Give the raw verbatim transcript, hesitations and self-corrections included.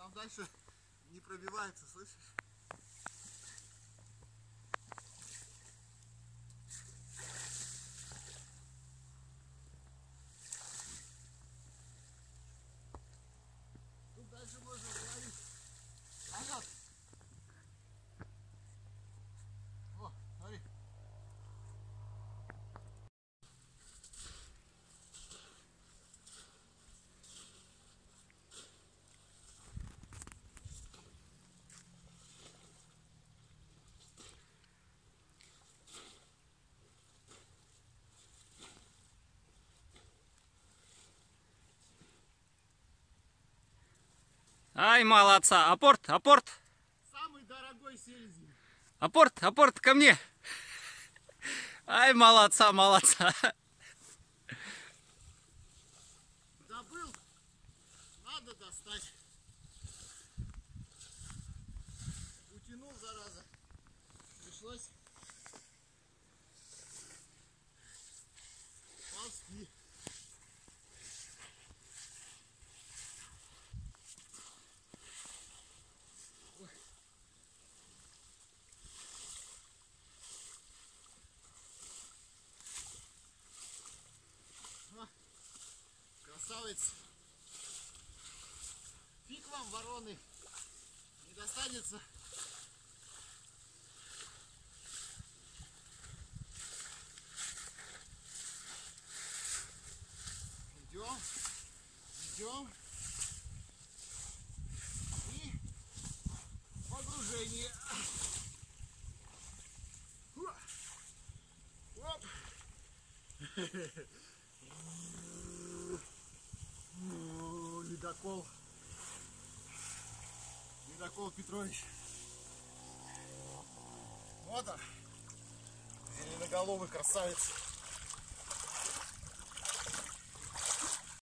Там дальше не пробивается, слышишь? Тут дальше можно говорить. Назад. О, смотри. Ай, молодца. Апорт, апорт. Самый дорогой селезень. Апорт, апорт ко мне. Ай, молодца, молодца. Забыл. Надо достать. Утянул, зараза. Пришлось ползти. Красавец. Фиг вам, вороны, не достанется. Идем, идем. И погружение. Оп. Ледокол. Ледокол Петрович. Вот он. Зеленоголовый красавец.